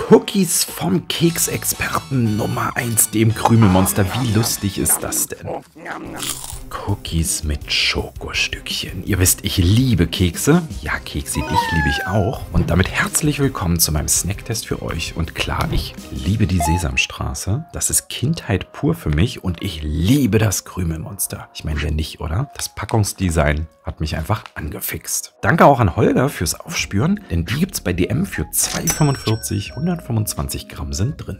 Cookies vom Keksexperten Nummer 1, dem Krümelmonster. Wie lustig ist das denn? Cookies mit Schokostückchen. Ihr wisst, ich liebe Kekse. Ja, Kekse, dich liebe ich auch. Und damit herzlich willkommen zu meinem Snacktest für euch. Und klar, ich liebe die Sesamstraße. Das ist Kindheit pur für mich. Und ich liebe das Krümelmonster. Ich meine, wer nicht, oder? Das Packungsdesign hat mich einfach angefixt. Danke auch an Holger fürs Aufspüren, denn die gibt's bei DM für 2,45, 125 Gramm sind drin.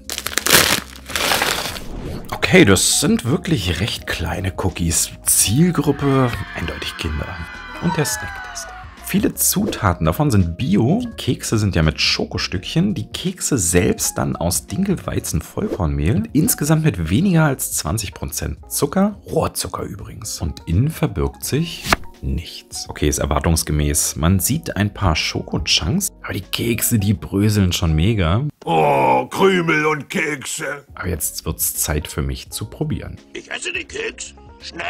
Okay, das sind wirklich recht kleine Cookies. Zielgruppe eindeutig Kinder. Und der Snacktest. Viele Zutaten davon sind Bio. Die Kekse sind ja mit Schokostückchen. Die Kekse selbst dann aus Dinkelweizen-Vollkornmehl. Und insgesamt mit weniger als 20% Zucker. Rohrzucker übrigens. Und innen verbirgt sich nichts. Okay, ist erwartungsgemäß. Man sieht ein paar Schokochunks, aber die Kekse, die bröseln schon mega. Oh, Krümel und Kekse. Aber jetzt wird's Zeit für mich zu probieren. Ich esse den Keks. Schnell.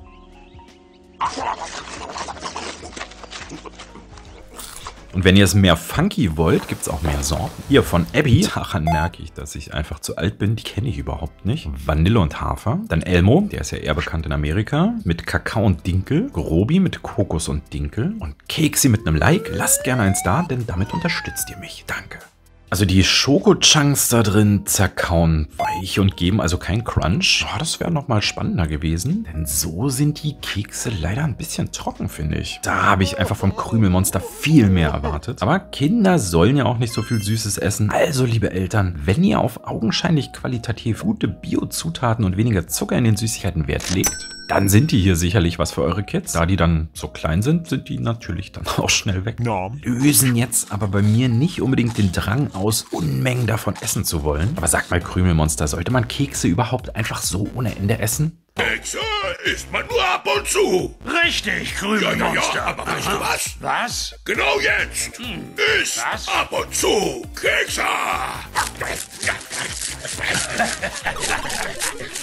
Und wenn ihr es mehr funky wollt, gibt es auch mehr Sorten. Hier von Abby. Daran merke ich, dass ich einfach zu alt bin. Die kenne ich überhaupt nicht. Vanille und Hafer. Dann Elmo, der ist ja eher bekannt in Amerika. Mit Kakao und Dinkel. Grobi mit Kokos und Dinkel. Und Keksi mit einem Like. Lasst gerne eins da, denn damit unterstützt ihr mich. Danke. Also die Schokochunks da drin zerkauen weich und geben also keinen Crunch. Oh, das wäre nochmal spannender gewesen. Denn so sind die Kekse leider ein bisschen trocken, finde ich. Da habe ich einfach vom Krümelmonster viel mehr erwartet. Aber Kinder sollen ja auch nicht so viel Süßes essen. Also, liebe Eltern, wenn ihr auf augenscheinlich qualitativ gute Bio-Zutaten und weniger Zucker in den Süßigkeiten Wert legt, dann sind die hier sicherlich was für eure Kids. Da die dann so klein sind, sind die natürlich dann auch schnell weg. Lösen jetzt aber bei mir nicht unbedingt den Drang aus, Unmengen davon essen zu wollen. Aber sagt mal, Krümelmonster, sollte man Kekse überhaupt einfach so ohne Ende essen? Kekse isst man nur ab und zu. Richtig, Krümelmonster. Ja, aber weißt du was? Was? Genau jetzt. Iss Was? ab und zu Kekse.